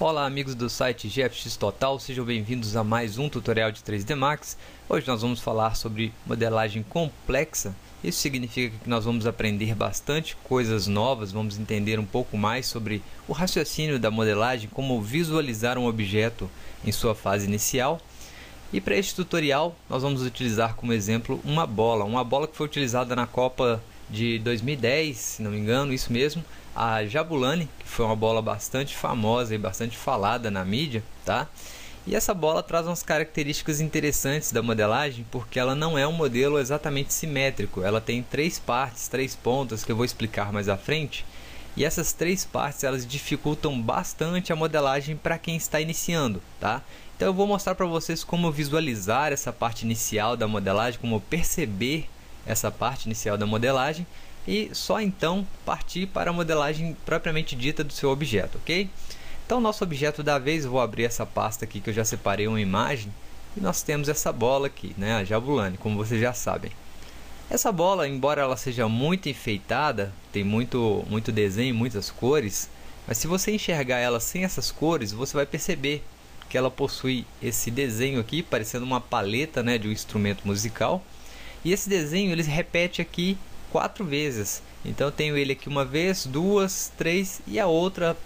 Olá amigos do site GFX Total, sejam bem-vindos a mais um tutorial de 3D Max. Hoje nós vamos falar sobre modelagem complexa. Isso significa que nós vamos aprender bastante coisas novas, vamos entender um pouco mais sobre o raciocínio da modelagem, como visualizar um objeto em sua fase inicial. E para este tutorial nós vamos utilizar como exemplo uma bola que foi utilizada na Copa de 2010, se não me engano, isso mesmo, a Jabulani, que foi uma bola bastante famosa e bastante falada na mídia, tá? E essa bola traz umas características interessantes da modelagem, porque ela não é um modelo exatamente simétrico, ela tem três partes, três pontas, que eu vou explicar mais à frente, e essas três partes elas dificultam bastante a modelagem para quem está iniciando, tá? Então eu vou mostrar para vocês como visualizar essa parte inicial da modelagem, como perceber essa parte inicial da modelagem e só então partir para a modelagem propriamente dita do seu objeto, ok? Então nosso objeto da vez, eu vou abrir essa pasta aqui que eu já separei uma imagem e nós temos essa bola aqui, né, a Jabulani, como vocês já sabem. Essa bola, embora ela seja muito enfeitada, tem muito desenho, muitas cores, mas se você enxergar ela sem essas cores, você vai perceber que ela possui esse desenho aqui, parecendo uma paleta, né, de um instrumento musical. E esse desenho ele se repete aqui 4 vezes. Então eu tenho ele aqui uma vez, duas, três e a outra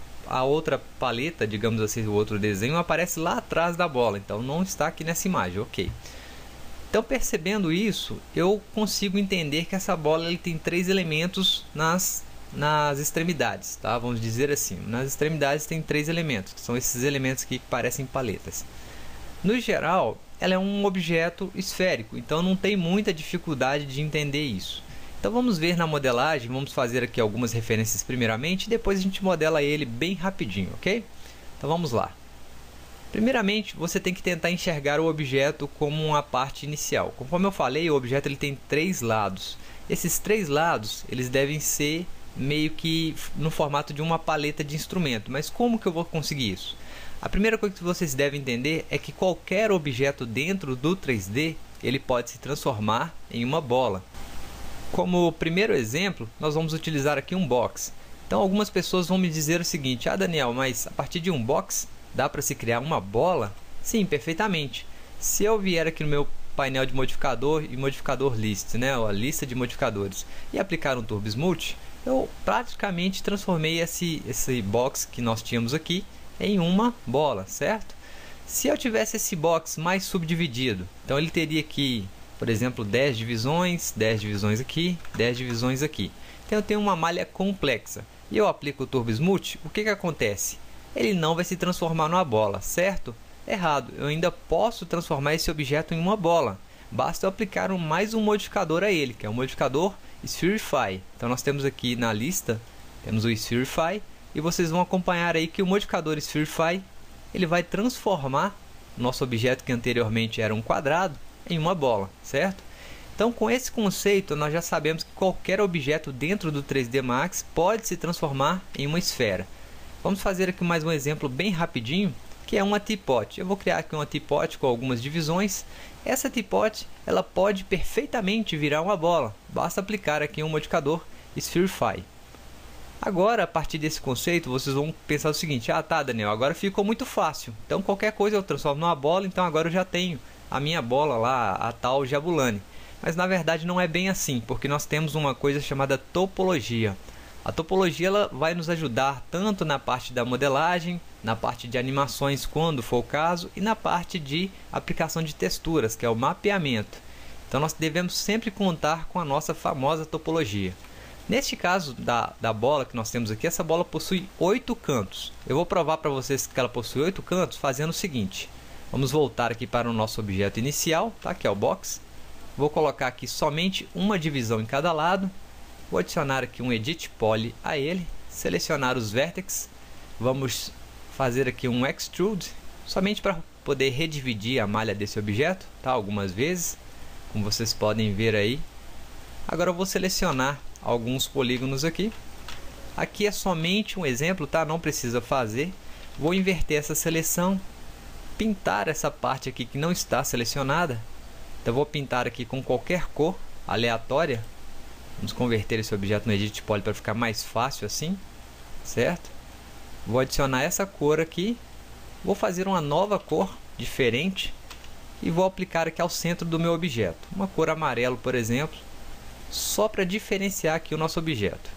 paleta, digamos assim, o outro desenho aparece lá atrás da bola. Então não está aqui nessa imagem, ok? Então percebendo isso, eu consigo entender que essa bola ele tem 3 elementos nas extremidades, tá? Vamos dizer assim, nas extremidades tem 3 elementos, que são esses elementos aqui que parecem paletas. No geral, ela é um objeto esférico, então não tem muita dificuldade de entender isso. Então vamos ver na modelagem, vamos fazer aqui algumas referências primeiramente, e depois a gente modela ele bem rapidinho, ok? Então vamos lá. Primeiramente, você tem que tentar enxergar o objeto como uma parte inicial. Conforme eu falei, o objeto ele tem 3 lados. Esses 3 lados, eles devem ser meio que no formato de uma paleta de instrumento. Mas como que eu vou conseguir isso? A primeira coisa que vocês devem entender é que qualquer objeto dentro do 3D, ele pode se transformar em uma bola. Como primeiro exemplo, nós vamos utilizar aqui um box. Então algumas pessoas vão me dizer o seguinte: ah Daniel, mas a partir de um box dá para se criar uma bola? Sim, perfeitamente. Se eu vier aqui no meu painel de modificador e modificador list, né, a lista de modificadores, e aplicar um Turbo Smooth, eu praticamente transformei esse box que nós tínhamos aqui em uma bola, certo? Se eu tivesse esse box mais subdividido, então ele teria aqui, por exemplo, 10 divisões aqui, 10 divisões aqui. Então eu tenho uma malha complexa e eu aplico o Turbo Smooth, o que acontece? Ele não vai se transformar numa bola, certo? Errado, eu ainda posso transformar esse objeto em uma bola. Basta eu aplicar mais um modificador a ele, que é o modificador Spherify. Então nós temos aqui na lista, temos o Spherify, e vocês vão acompanhar aí que o modificador Spherify ele vai transformar o nosso objeto que anteriormente era um quadrado em uma bola, certo? Então com esse conceito nós já sabemos que qualquer objeto dentro do 3D Max pode se transformar em uma esfera. Vamos fazer aqui mais um exemplo bem rapidinho, que é uma teapot. Eu vou criar aqui uma teapot com algumas divisões. Essa teapot ela pode perfeitamente virar uma bola, basta aplicar aqui um modificador Spherify. Agora, a partir desse conceito, vocês vão pensar o seguinte: ah tá Daniel, agora ficou muito fácil, então qualquer coisa eu transformo numa bola, então agora eu já tenho a minha bola lá, a tal Jabulani. Mas na verdade não é bem assim, porque nós temos uma coisa chamada topologia. A topologia ela vai nos ajudar tanto na parte da modelagem, na parte de animações quando for o caso, e na parte de aplicação de texturas, que é o mapeamento. Então nós devemos sempre contar com a nossa famosa topologia. Neste caso da bola que nós temos aqui, essa bola possui 8 cantos. Eu vou provar para vocês que ela possui 8 cantos fazendo o seguinte. Vamos voltar aqui para o nosso objeto inicial, tá? Que é o box. Vou colocar aqui somente uma divisão em cada lado. Vou adicionar aqui um Edit Poly a ele. Selecionar os vértices. Vamos fazer aqui um Extrude, somente para poder redividir a malha desse objeto, tá? Algumas vezes, como vocês podem ver aí. Agora eu vou selecionar alguns polígonos aqui. Aqui é somente um exemplo, tá? Não precisa fazer. Vou inverter essa seleção, pintar essa parte aqui que não está selecionada. Então vou pintar aqui com qualquer cor aleatória. Vamos converter esse objeto no Edit Poly para ficar mais fácil assim, certo? Vou adicionar essa cor aqui Vou fazer uma nova cor diferente e vou aplicar aqui ao centro do meu objeto. Uma cor amarelo, por exemplo, só para diferenciar aqui o nosso objeto.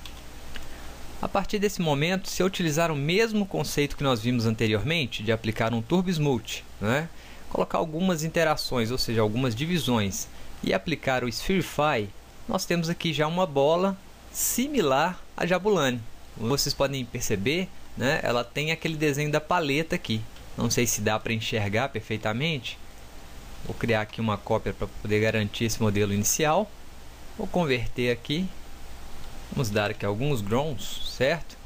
A partir desse momento, se eu utilizar o mesmo conceito que nós vimos anteriormente, de aplicar um Turbo Smooth, né? Colocar algumas interações, ou seja, algumas divisões, e aplicar o Spherify, nós temos aqui já uma bola similar à Jabulani. Vocês podem perceber, né? Ela tem aquele desenho da paleta aqui. Não sei se dá para enxergar perfeitamente. Vou criar aqui uma cópia para poder garantir esse modelo inicial. Vou converter aqui. Vamos dar aqui alguns growns, certo?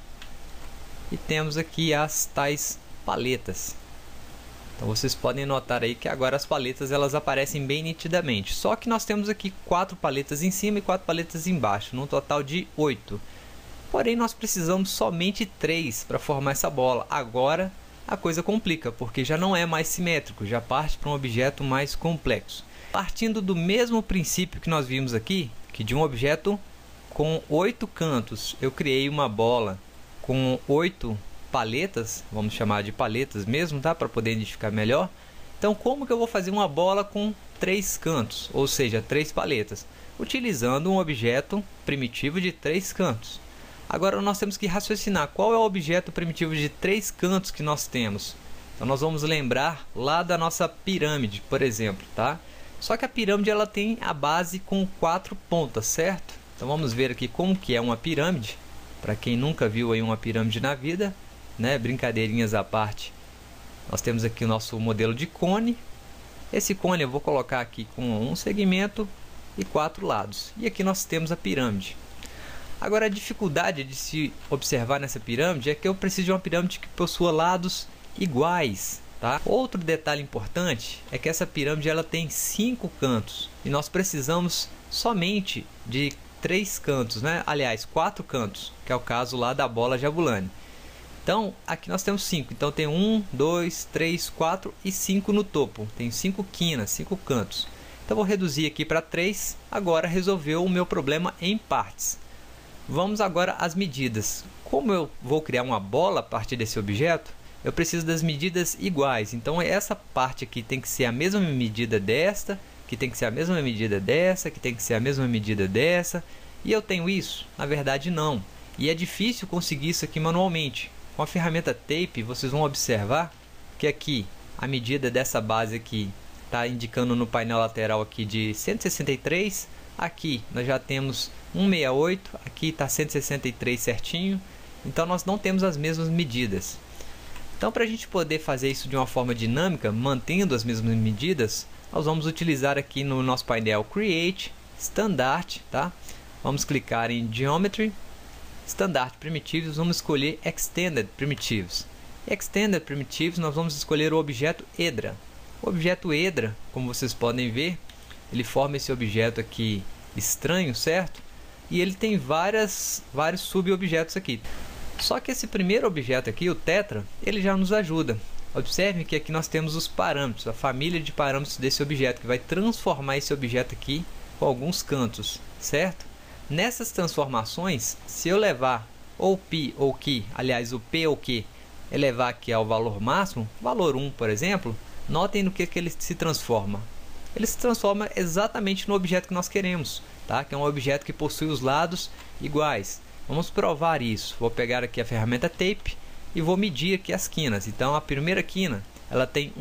E temos aqui as tais paletas. Então vocês podem notar aí que agora as paletas elas aparecem bem nitidamente. Só que nós temos aqui 4 paletas em cima e 4 paletas embaixo, num total de 8. Porém nós precisamos somente 3 para formar essa bola. Agora a coisa complica, porque já não é mais simétrico, já parte para um objeto mais complexo. Partindo do mesmo princípio que nós vimos aqui, que de um objeto com 8 cantos, eu criei uma bola com 8 paletas, vamos chamar de paletas mesmo, tá? Para poder identificar melhor. Então, como que eu vou fazer uma bola com 3 cantos, ou seja, 3 paletas? Utilizando um objeto primitivo de 3 cantos. Agora, nós temos que raciocinar qual é o objeto primitivo de 3 cantos que nós temos. Então, nós vamos lembrar lá da nossa pirâmide, por exemplo, tá? Só que a pirâmide ela tem a base com 4 pontas, certo? Então vamos ver aqui como que é uma pirâmide. Para quem nunca viu aí uma pirâmide na vida, né? Brincadeirinhas à parte. Nós temos aqui o nosso modelo de cone. Esse cone eu vou colocar aqui com um segmento e 4 lados. E aqui nós temos a pirâmide. Agora a dificuldade de se observar nessa pirâmide é que eu preciso de uma pirâmide que possua lados iguais. Tá? Outro detalhe importante é que essa pirâmide ela tem 5 cantos e nós precisamos somente de 3 cantos, né? Aliás, 4 cantos, que é o caso lá da bola Jabulani. Então, aqui nós temos 5. Então, tem 1, 2, 3, 4 e 5 no topo. Tem 5 quinas, 5 cantos. Então, vou reduzir aqui para 3. Agora, resolveu o meu problema em partes. Vamos agora às medidas. Como eu vou criar uma bola a partir desse objeto, eu preciso das medidas iguais. Então, essa parte aqui tem que ser a mesma medida desta, que tem que ser a mesma medida dessa, que tem que ser a mesma medida dessa. E eu tenho isso? Na verdade, não. E é difícil conseguir isso aqui manualmente. Com a ferramenta Tape, vocês vão observar que aqui a medida dessa base aqui está indicando no painel lateral aqui de 163. Aqui nós já temos 168, aqui está 163 certinho. Então nós não temos as mesmas medidas. Então, para a gente poder fazer isso de uma forma dinâmica, mantendo as mesmas medidas, nós vamos utilizar aqui no nosso painel Create, Standard, tá? Vamos clicar em Geometry, Standard Primitives, vamos escolher Extended Primitives. Extended Primitives, nós vamos escolher o objeto Hedra. O objeto Hedra, como vocês podem ver, ele forma esse objeto aqui estranho, certo? E ele tem vários subobjetos aqui. Só que esse primeiro objeto aqui, o tetra, ele já nos ajuda. Observe que aqui nós temos os parâmetros, a família de parâmetros desse objeto, que vai transformar esse objeto aqui com alguns cantos, certo? Nessas transformações, se eu levar ou π ou q, aliás, o p ou q, elevar aqui ao valor máximo, valor 1, por exemplo, notem no que ele se transforma. Ele se transforma exatamente no objeto que nós queremos, tá? Que é um objeto que possui os lados iguais. Vamos provar isso. Vou pegar aqui a ferramenta Tape e vou medir aqui as quinas. Então, a primeira quina ela tem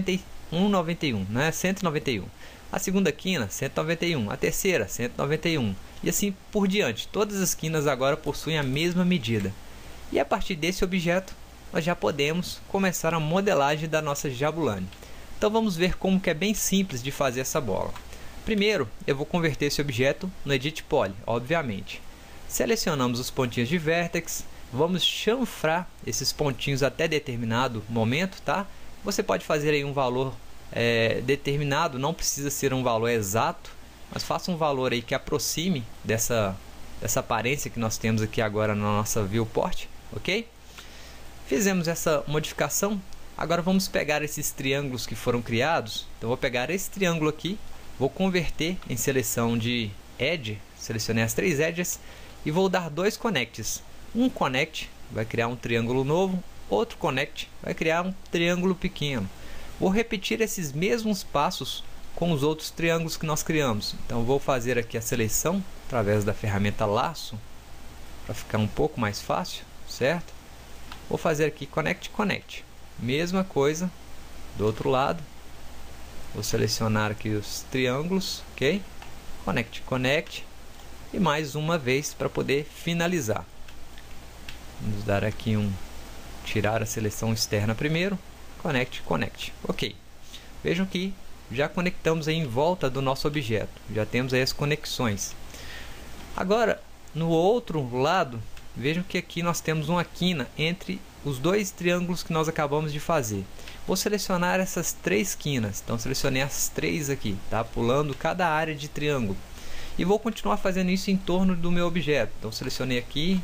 191, né? 191. A segunda quina, 191. A terceira, 191. E assim por diante. Todas as quinas agora possuem a mesma medida. E a partir desse objeto, nós já podemos começar a modelagem da nossa Jabulani. Então, vamos ver como que é bem simples de fazer essa bola. Primeiro, eu vou converter esse objeto no Edit Poly, obviamente. Selecionamos os pontinhos de vértex, vamos chanfrar esses pontinhos até determinado momento, tá? Você pode fazer aí um valor determinado, não precisa ser um valor exato, mas faça um valor aí que aproxime dessa aparência que nós temos aqui agora na nossa viewport, ok? Fizemos essa modificação, agora vamos pegar esses triângulos que foram criados. Então, vou pegar esse triângulo aqui, vou converter em seleção de Edge, selecionei as 3 edges, e vou dar 2 connects. Um connect vai criar um triângulo novo outro connect, vai criar um triângulo pequeno. Vou repetir esses mesmos passos com os outros triângulos que nós criamos. Então vou fazer aqui a seleção através da ferramenta laço, para ficar um pouco mais fácil, certo? Vou fazer aqui connect, connect. Mesma coisa do outro lado. Vou selecionar aqui os triângulos, ok? Connect, connect. E mais uma vez para poder finalizar. Vamos dar aqui tirar a seleção externa primeiro. Connect, connect. Ok. Vejam que já conectamos aí em volta do nosso objeto. Já temos aí as conexões. Agora, no outro lado, vejam que aqui nós temos uma quina entre os dois triângulos que nós acabamos de fazer. Vou selecionar essas três quinas. Então, selecionei as três aqui, tá? Pulando cada área de triângulo. E vou continuar fazendo isso em torno do meu objeto. Então, selecionei aqui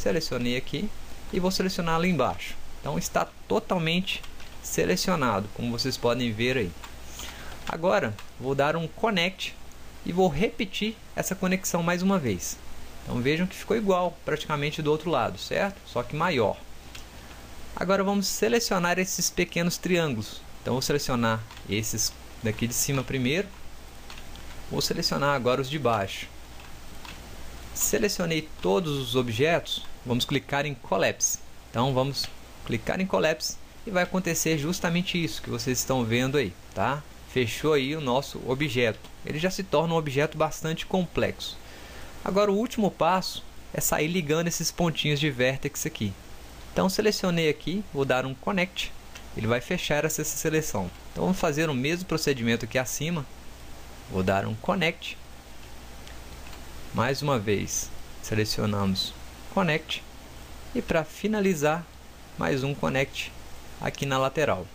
e vou selecionar lá embaixo. Então, está totalmente selecionado, como vocês podem ver aí. Agora, vou dar um connect e vou repetir essa conexão mais uma vez. Então, vejam que ficou igual praticamente do outro lado, certo? Só que maior. Agora, vamos selecionar esses pequenos triângulos. Então, vou selecionar esses daqui de cima primeiro. Vou selecionar agora os de baixo. Selecionei todos os objetos, vamos clicar em Collapse. Então vamos clicar em Collapse e vai acontecer justamente isso que vocês estão vendo aí, tá? Fechou aí o nosso objeto. Ele já se torna um objeto bastante complexo. Agora o último passo é sair ligando esses pontinhos de vértex aqui. Então selecionei aqui, vou dar um Connect, ele vai fechar essa seleção. Então vamos fazer o mesmo procedimento aqui acima. Vou dar um Connect. Mais uma vez, selecionamos Connect. E para finalizar, mais um Connect aqui na lateral.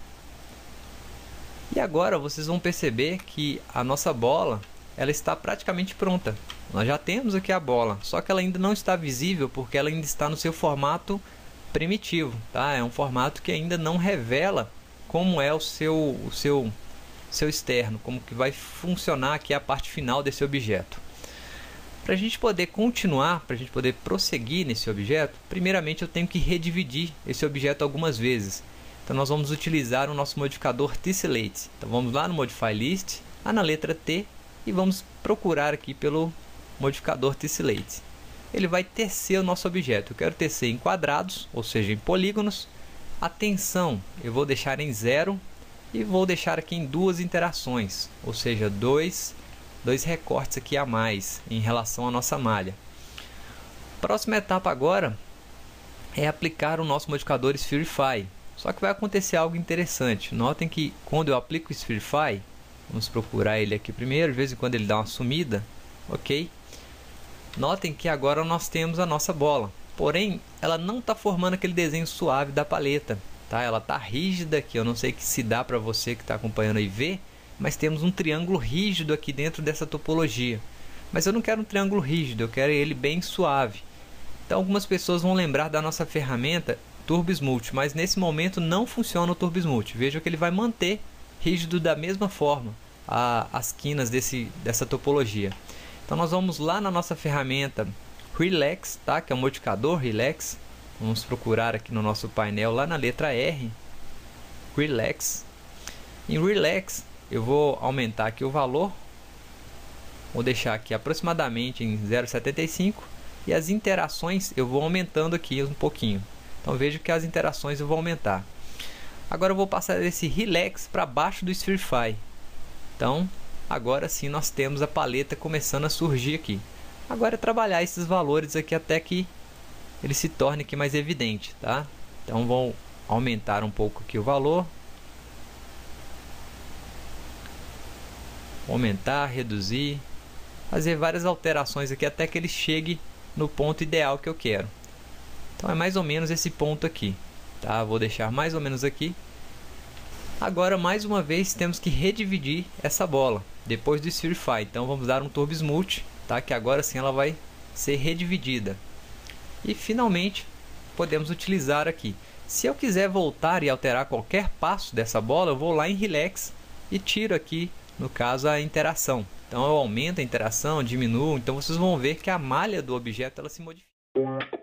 E agora vocês vão perceber que a nossa bola ela está praticamente pronta. Nós já temos aqui a bola, só que ela ainda não está visível porque ela ainda está no seu formato primitivo. Tá? É um formato que ainda não revela como é o seu externo, como que vai funcionar aqui a parte final desse objeto. Para a gente poder continuar, para a gente poder prosseguir nesse objeto, primeiramente eu tenho que redividir esse objeto algumas vezes. Então nós vamos utilizar o nosso modificador Tessellate. Então vamos lá no Modify List, lá na letra T, e vamos procurar aqui pelo modificador Tessellate. Ele vai tecer o nosso objeto. Eu quero tecer em quadrados, ou seja, em polígonos. A tensão eu vou deixar em 0. E vou deixar aqui em duas interações, ou seja, dois recortes aqui a mais em relação à nossa malha. Próxima etapa agora é aplicar o nosso modificador Spherify. Só que vai acontecer algo interessante. Notem que quando eu aplico o Spherify, vamos procurar ele aqui primeiro, de vez em quando ele dá uma sumida, ok? Notem que agora nós temos a nossa bola, porém ela não está formando aquele desenho suave da paleta. Tá? Ela está rígida aqui, eu não sei se dá para você que está acompanhando aí ver, mas temos um triângulo rígido aqui dentro dessa topologia. Mas eu não quero um triângulo rígido, eu quero ele bem suave. Então algumas pessoas vão lembrar da nossa ferramenta Turbo Smooth, mas nesse momento não funciona o Turbo Smooth. Veja que ele vai manter rígido da mesma forma as quinas dessa topologia. Então nós vamos lá na nossa ferramenta Relax, tá? Que é o modificador Relax. Vamos procurar aqui no nosso painel, lá na letra R, Relax. Em Relax, eu vou aumentar aqui o valor. Vou deixar aqui aproximadamente em 0,75. E as interações eu vou aumentando aqui um pouquinho. Então vejo que as interações eu vou aumentar. Agora eu vou passar esse Relax para baixo do Spherify. Então, agora sim nós temos a paleta começando a surgir aqui. Agora é trabalhar esses valores aqui até que ele se torne aqui mais evidente, tá? Então vou aumentar um pouco aqui o valor. Aumentar, reduzir, fazer várias alterações aqui até que ele chegue no ponto ideal que eu quero. Então é mais ou menos esse ponto aqui, tá? Vou deixar mais ou menos aqui. Agora mais uma vez temos que redividir essa bola depois do Spherify. Então vamos dar um Turbo Smooth, tá? Que agora sim ela vai ser redividida. E finalmente podemos utilizar aqui. Se eu quiser voltar e alterar qualquer passo dessa bola, eu vou lá em Relax e tiro aqui, no caso, a interação. Então eu aumento a interação, diminuo. Então vocês vão ver que a malha do objeto ela se modifica.